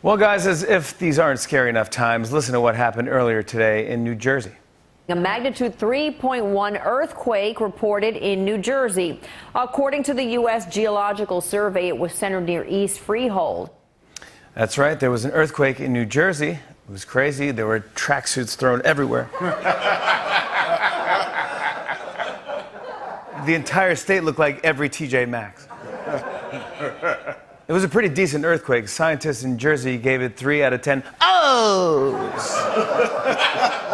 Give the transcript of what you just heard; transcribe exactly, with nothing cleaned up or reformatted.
Well, guys, as if these aren't scary enough times, listen to what happened earlier today in New Jersey. A magnitude three point one earthquake reported in New Jersey. According to the U S Geological Survey, it was centered near East Freehold. That's right. There was an earthquake in New Jersey. It was crazy. There were tracksuits thrown everywhere. The entire state looked like every T J Maxx. It was a pretty decent earthquake. Scientists in Jersey gave it three out of ten O's.